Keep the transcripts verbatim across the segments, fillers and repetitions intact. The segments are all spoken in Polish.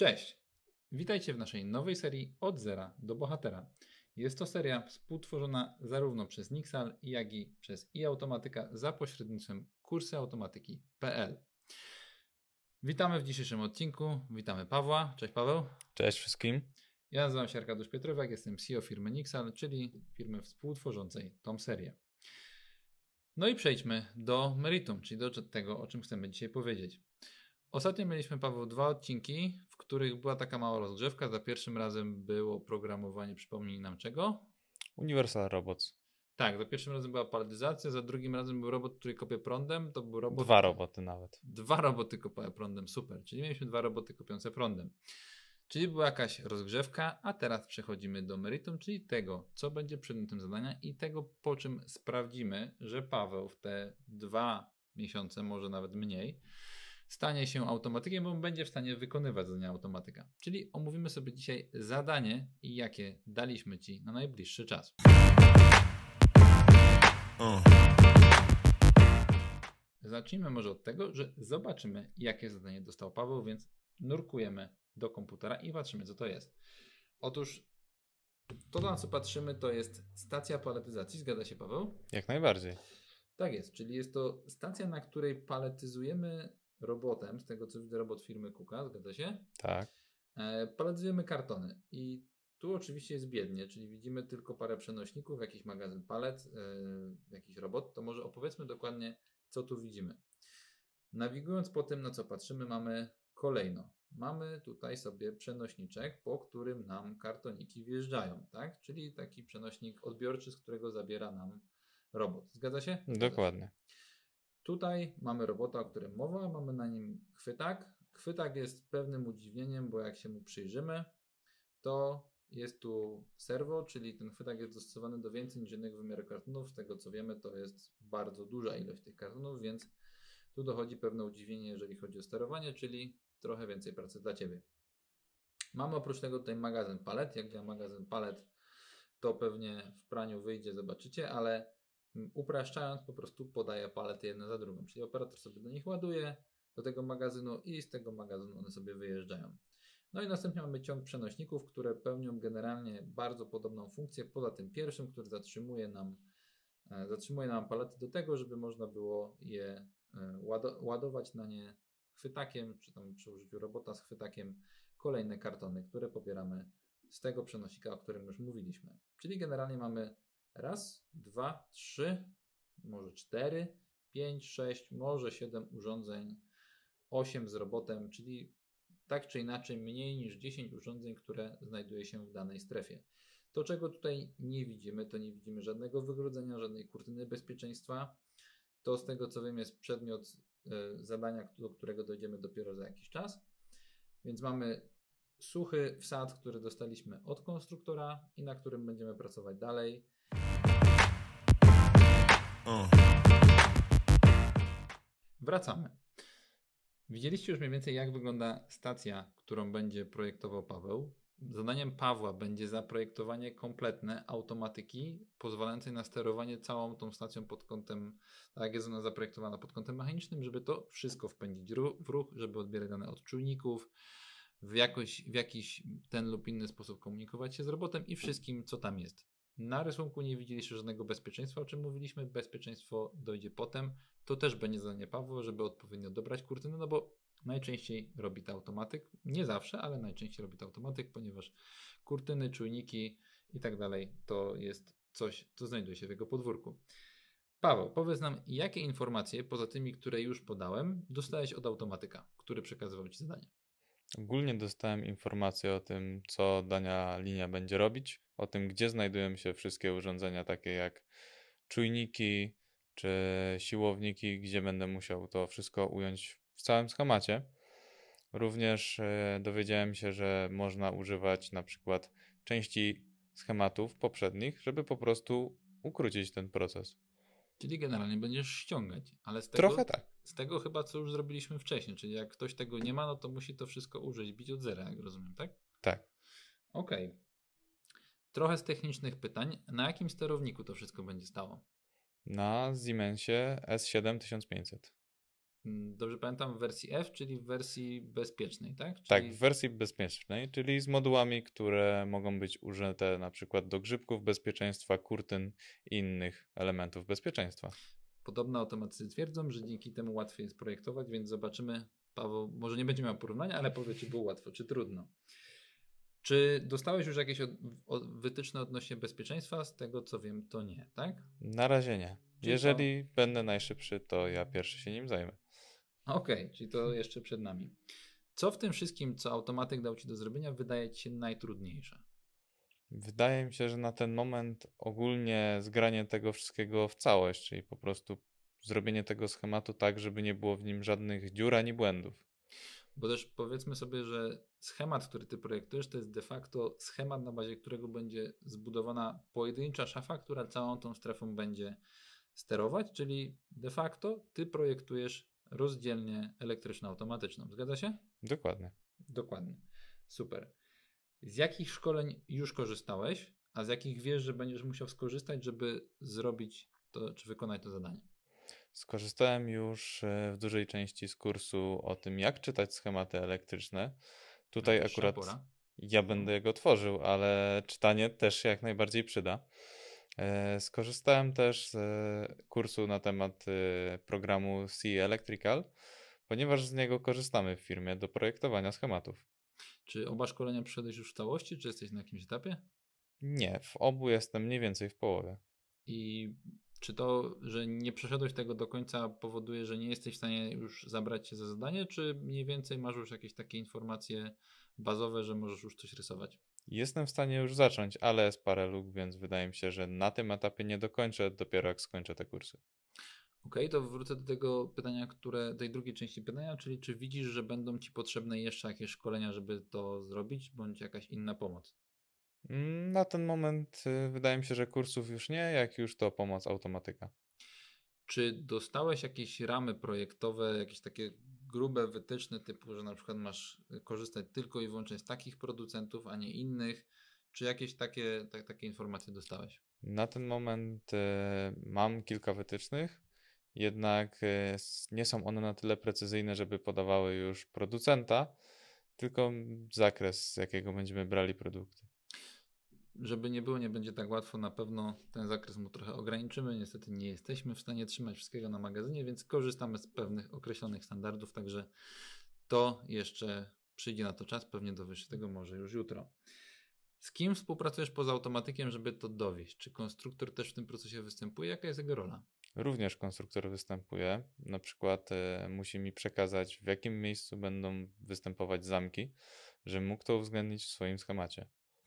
Cześć! Witajcie w naszej nowej serii Od Zera do Bohatera. Jest to seria współtworzona zarówno przez Nixal, jak i przez iAutomatyka za pośrednictwem kursy automatyki kropka p l. Witamy w dzisiejszym odcinku. Witamy Pawła. Cześć Paweł. Cześć wszystkim. Ja nazywam się Arkadiusz Piotrowak, jestem C E O firmy Nixal, czyli firmy współtworzącej tą serię. No i przejdźmy do meritum, czyli do tego, o czym chcemy dzisiaj powiedzieć. Ostatnio mieliśmy, Paweł, dwa odcinki, w których była taka mała rozgrzewka. Za pierwszym razem było programowanie, przypomnij nam czego? Universal Robots. Tak, za pierwszym razem była paletyzacja, za drugim razem był robot, który kopie prądem. To był robot... Dwa roboty nawet. Dwa roboty kopały prądem, super. Czyli mieliśmy dwa roboty kopiące prądem. Czyli była jakaś rozgrzewka, a teraz przechodzimy do meritum, czyli tego, co będzie przedmiotem zadania i tego, po czym sprawdzimy, że Paweł w te dwa miesiące, może nawet mniej, stanie się automatykiem, bo będzie w stanie wykonywać zadania automatyka. Czyli omówimy sobie dzisiaj zadanie i jakie daliśmy Ci na najbliższy czas. Uh. Zacznijmy może od tego, że zobaczymy, jakie zadanie dostał Paweł, więc nurkujemy do komputera i patrzymy, co to jest. Otóż to, na co patrzymy, to jest stacja paletyzacji. Zgadza się, Paweł? Jak najbardziej. Tak jest, czyli jest to stacja, na której paletyzujemy robotem, z tego co widzę, robot firmy Kuka, zgadza się? Tak. E, paletyzujemy kartony i tu oczywiście jest biednie, czyli widzimy tylko parę przenośników, jakiś magazyn palet, e, jakiś robot. To może opowiedzmy dokładnie, co tu widzimy. Nawigując po tym, na co patrzymy, mamy kolejno. Mamy tutaj sobie przenośniczek, po którym nam kartoniki wjeżdżają, tak? Czyli taki przenośnik odbiorczy, z którego zabiera nam robot. Zgadza się? Zgadza Dokładnie. się. Tutaj mamy robota, o którym mowa, mamy na nim chwytak. Chwytak jest pewnym udziwnieniem, bo jak się mu przyjrzymy, to jest tu serwo, czyli ten chwytak jest dostosowany do więcej niż jednego wymiaru kartonów. Z tego co wiemy, to jest bardzo duża ilość tych kartonów, więc tu dochodzi pewne udziwienie, jeżeli chodzi o sterowanie, czyli trochę więcej pracy dla Ciebie. Mamy oprócz tego tutaj magazyn palet. Jak działa magazyn palet, to pewnie w praniu wyjdzie, zobaczycie, ale upraszczając, po prostu podaje palety jedna za drugą. Czyli operator sobie do nich ładuje, do tego magazynu i z tego magazynu one sobie wyjeżdżają. No i następnie mamy ciąg przenośników, które pełnią generalnie bardzo podobną funkcję, poza tym pierwszym, który zatrzymuje nam, zatrzymuje nam palety do tego, żeby można było je ładować na nie chwytakiem, czy tam przy użyciu robota z chwytakiem kolejne kartony, które pobieramy z tego przenosika, o którym już mówiliśmy. Czyli generalnie mamy raz, dwa, trzy, może cztery, pięć, sześć, może siedem urządzeń, osiem z robotem, czyli tak czy inaczej mniej niż dziesięć urządzeń, które znajduje się w danej strefie. To, czego tutaj nie widzimy, to nie widzimy żadnego wygrodzenia, żadnej kurtyny bezpieczeństwa. To, z tego co wiem, jest przedmiot y, zadania, do którego dojdziemy dopiero za jakiś czas. Więc mamy suchy wsad, który dostaliśmy od konstruktora i na którym będziemy pracować dalej. Wracamy. Widzieliście już mniej więcej, jak wygląda stacja, którą będzie projektował Paweł. Zadaniem Pawła będzie zaprojektowanie kompletne automatyki pozwalającej na sterowanie całą tą stacją pod kątem, tak jak jest ona zaprojektowana pod kątem mechanicznym, żeby to wszystko wpędzić w ruch, żeby odbierać dane od czujników, w, jakoś, w jakiś ten lub inny sposób komunikować się z robotem i wszystkim, co tam jest. Na rysunku nie widzieliście żadnego bezpieczeństwa, o czym mówiliśmy. Bezpieczeństwo dojdzie potem. To też będzie zadanie Pawła, żeby odpowiednio dobrać kurtynę, no bo najczęściej robi to automatyk. Nie zawsze, ale najczęściej robi to automatyk, ponieważ kurtyny, czujniki i tak dalej to jest coś, co znajduje się w jego podwórku. Paweł, powiedz nam, jakie informacje, poza tymi, które już podałem, dostałeś od automatyka, który przekazywał Ci zadanie? Ogólnie dostałem informację o tym, co dana linia będzie robić, o tym, gdzie znajdują się wszystkie urządzenia, takie jak czujniki czy siłowniki, gdzie będę musiał to wszystko ująć w całym schemacie. Również e, dowiedziałem się, że można używać na przykład części schematów poprzednich, żeby po prostu ukrócić ten proces. Czyli generalnie będziesz ściągać, ale z tego, Trochę tak. z tego chyba co już zrobiliśmy wcześniej, czyli jak ktoś tego nie ma, no to musi to wszystko użyć, bić od zera, jak rozumiem, tak? Tak. Okej. Okay. Trochę z technicznych pytań. Na jakim sterowniku to wszystko będzie stało? Na Siemensie S siedem tysiąc pięćset. mm, dobrze pamiętam, w wersji F, czyli w wersji bezpiecznej, tak? Tak, Czyli w wersji bezpiecznej, czyli z modułami, które mogą być użyte na przykład do grzybków bezpieczeństwa, kurtyn i innych elementów bezpieczeństwa. podobne automatycy twierdzą, że dzięki temu łatwiej jest projektować, więc zobaczymy. Paweł, może nie będzie miał porównania, ale powie, czy było łatwo, czy trudno. Czy dostałeś już jakieś od, od, wytyczne odnośnie bezpieczeństwa? Z tego co wiem, to nie, tak? Na razie nie. Czyli Jeżeli będę najszybszy, to ja pierwszy się nim zajmę. Okej, okay, czyli to jeszcze przed nami. Co w tym wszystkim, co automatyk dał Ci do zrobienia, wydaje Ci się najtrudniejsze? Wydaje mi się, że na ten moment ogólnie zgranie tego wszystkiego w całość, czyli po prostu zrobienie tego schematu tak, żeby nie było w nim żadnych dziur ani błędów. Bo też powiedzmy sobie, że schemat, który Ty projektujesz, to jest de facto schemat, na bazie którego będzie zbudowana pojedyncza szafa, która całą tą strefą będzie sterować, czyli de facto Ty projektujesz rozdzielnię elektryczno-automatyczną. Zgadza się? Dokładnie. Dokładnie. Super. Z jakich szkoleń już korzystałeś, a z jakich wiesz, że będziesz musiał skorzystać, żeby zrobić to, czy wykonać to zadanie? Skorzystałem już e, w dużej części z kursu o tym, jak czytać schematy elektryczne. Tutaj Najwyższa akurat pora. ja będę go tworzył, ale czytanie też się jak najbardziej przyda. E, Skorzystałem też z e, kursu na temat e, programu C Electrical, ponieważ z niego korzystamy w firmie do projektowania schematów. Czy oba szkolenia przeszedłeś już w całości, czy jesteś na jakimś etapie? Nie, w obu jestem mniej więcej w połowie. I czy to, że nie przeszedłeś tego do końca, powoduje, że nie jesteś w stanie już zabrać się za zadanie, czy mniej więcej masz już jakieś takie informacje bazowe, że możesz już coś rysować? Jestem w stanie już zacząć, ale jest parę luk, więc wydaje mi się, że na tym etapie nie dokończę, dopiero jak skończę te kursy. Okej, to wrócę do tego pytania, które, tej drugiej części pytania, czyli czy widzisz, że będą Ci potrzebne jeszcze jakieś szkolenia, żeby to zrobić, bądź jakaś inna pomoc? Mm, Na ten moment y, wydaje mi się, że kursów już nie, jak już to pomoc automatyka. Czy dostałeś jakieś ramy projektowe, jakieś takie grube wytyczne typu, że na przykład masz korzystać tylko i wyłącznie z takich producentów, a nie innych? Czy jakieś takie, tak, takie informacje dostałeś? Na ten moment y, mam kilka wytycznych, jednak y, s- nie są one na tyle precyzyjne, żeby podawały już producenta, tylko zakres, z jakiego będziemy brali produkty. Żeby nie było, nie będzie tak łatwo, na pewno ten zakres mu trochę ograniczymy. Niestety nie jesteśmy w stanie trzymać wszystkiego na magazynie, więc korzystamy z pewnych określonych standardów, także to jeszcze przyjdzie na to czas, pewnie dowiesz się tego może już jutro. Z kim współpracujesz poza automatykiem, żeby to dowieść? Czy konstruktor też w tym procesie występuje? Jaka jest jego rola? Również konstruktor występuje, na przykład y, musi mi przekazać, w jakim miejscu będą występować zamki, żebym mógł to uwzględnić w swoim schemacie.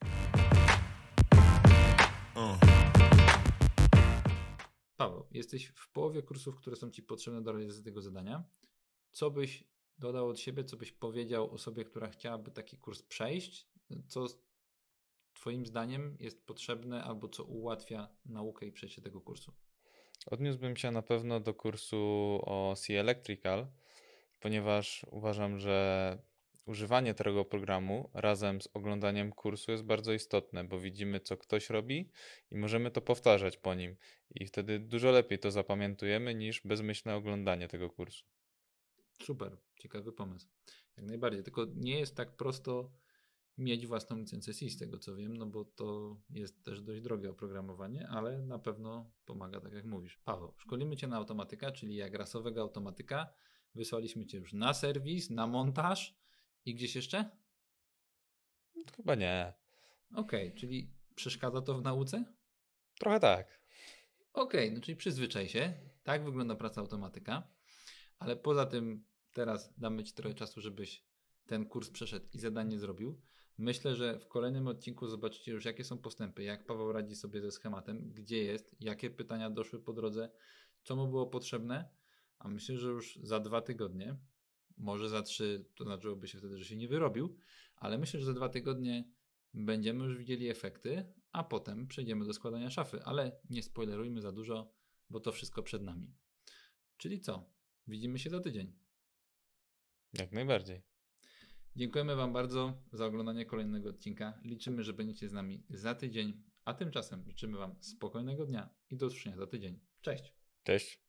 Paweł, jesteś w połowie kursów, które są Ci potrzebne do realizacji tego zadania. Co byś dodał od siebie, co byś powiedział osobie, która chciałaby taki kurs przejść? Co Twoim zdaniem jest potrzebne albo co ułatwia naukę i przejście tego kursu? Odniósłbym się na pewno do kursu o C Electrical, ponieważ uważam, że używanie tego programu razem z oglądaniem kursu jest bardzo istotne, bo widzimy, co ktoś robi i możemy to powtarzać po nim. I wtedy dużo lepiej to zapamiętujemy niż bezmyślne oglądanie tego kursu. Super, ciekawy pomysł. Jak najbardziej. Tylko nie jest tak prosto mieć własną licencję C, z tego co wiem, no bo to jest też dość drogie oprogramowanie, ale na pewno pomaga, tak jak mówisz. Paweł, szkolimy Cię na automatyka, czyli jak rasowego automatyka. Wysłaliśmy Cię już na serwis, na montaż i gdzieś jeszcze? Chyba nie. Okej, okay, czyli przeszkadza to w nauce? Trochę tak. Okej, okay, no czyli przyzwyczaj się. Tak wygląda praca automatyka. Ale poza tym teraz damy Ci trochę czasu, żebyś ten kurs przeszedł i zadanie zrobił. Myślę, że w kolejnym odcinku zobaczycie już, jakie są postępy, jak Paweł radzi sobie ze schematem, gdzie jest, jakie pytania doszły po drodze, co mu było potrzebne, a myślę, że już za dwa tygodnie, może za trzy, to znaczyłoby się wtedy, że się nie wyrobił, ale myślę, że za dwa tygodnie będziemy już widzieli efekty, a potem przejdziemy do składania szafy, ale nie spoilerujmy za dużo, bo to wszystko przed nami. Czyli co? Widzimy się za tydzień. Jak najbardziej. Dziękujemy Wam bardzo za oglądanie kolejnego odcinka. Liczymy, że będziecie z nami za tydzień, a tymczasem życzymy Wam spokojnego dnia i do usłyszenia za tydzień. Cześć! Cześć.